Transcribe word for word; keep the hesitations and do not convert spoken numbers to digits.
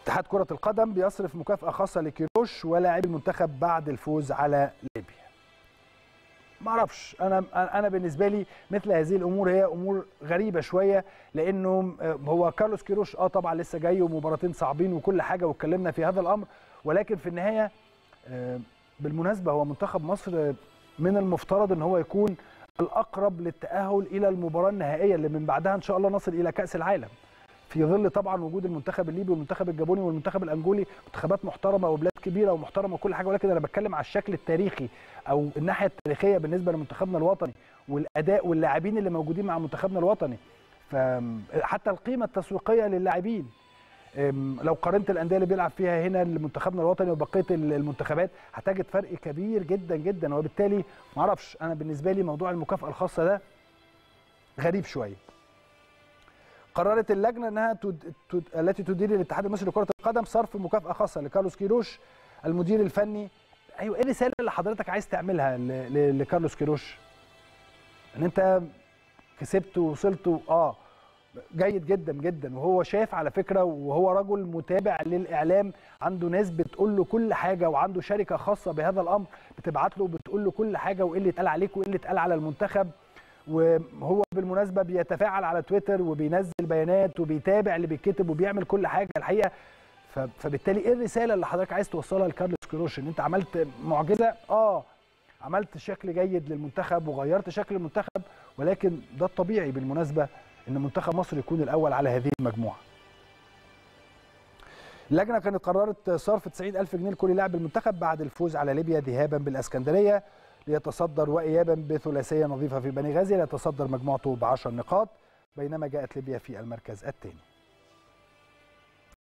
اتحاد كرة القدم بيصرف مكافأة خاصة لكيروش ولاعبي المنتخب بعد الفوز على ليبيا. ما اعرفش، انا انا بالنسبه لي مثل هذه الامور هي امور غريبه شويه، لانه هو كارلوس كيروش اه طبعا لسه جاي ومباراتين صعبين وكل حاجه واتكلمنا في هذا الامر، ولكن في النهايه بالمناسبه هو منتخب مصر من المفترض ان هو يكون الاقرب للتاهل الى المباراه النهائيه اللي من بعدها ان شاء الله نصل الى كاس العالم، في ظل طبعا وجود المنتخب الليبي والمنتخب الجابوني والمنتخب الانجولي، منتخبات محترمه وبلاد كبيره ومحترمه وكل حاجه، ولكن انا بتكلم على الشكل التاريخي او الناحيه التاريخيه بالنسبه لمنتخبنا الوطني والاداء واللاعبين اللي موجودين مع منتخبنا الوطني، فحتى القيمه التسويقيه للاعبين لو قارنت الانديه اللي بيلعب فيها هنا لمنتخبنا الوطني وبقيه المنتخبات هتجد فرق كبير جدا جدا، وبالتالي ما اعرفش، انا بالنسبه لي موضوع المكافاه الخاصه ده غريب شويه. قررت اللجنه انها تد... تد... التي تدير الاتحاد المصري لكره القدم صرف مكافاه خاصه لكارلوس كيروش المدير الفني. ايوه، ايه الرساله اللي حضرتك عايز تعملها ل... ل... لكارلوس كيروش؟ ان انت كسبت ووصلت اه جيد جدا جدا، وهو شايف على فكره، وهو رجل متابع للاعلام، عنده ناس بتقول له كل حاجه، وعنده شركه خاصه بهذا الامر بتبعت له وبتقول له كل حاجه، وايه اللي اتقال عليك وايه اللي اتقال على المنتخب، وهو بالمناسبه بيتفاعل على تويتر وبينزل بيانات وبيتابع اللي بيتكتب وبيعمل كل حاجه الحقيقه. فبالتالي ايه الرساله اللي حضرتك عايز توصلها لكارلوس كيروش؟ ان انت عملت معجزه، اه عملت شكل جيد للمنتخب وغيرت شكل المنتخب، ولكن ده الطبيعي بالمناسبه ان منتخب مصر يكون الاول على هذه المجموعه. اللجنه كانت قررت صرف تسعين ألف جنيه لكل لاعب المنتخب بعد الفوز على ليبيا ذهابا بالاسكندريه ليتصدر وايابا بثلاثيه نظيفه في بني غازي، ليتصدر مجموعته بعشر نقاط، بينما جاءت ليبيا في المركز الثاني.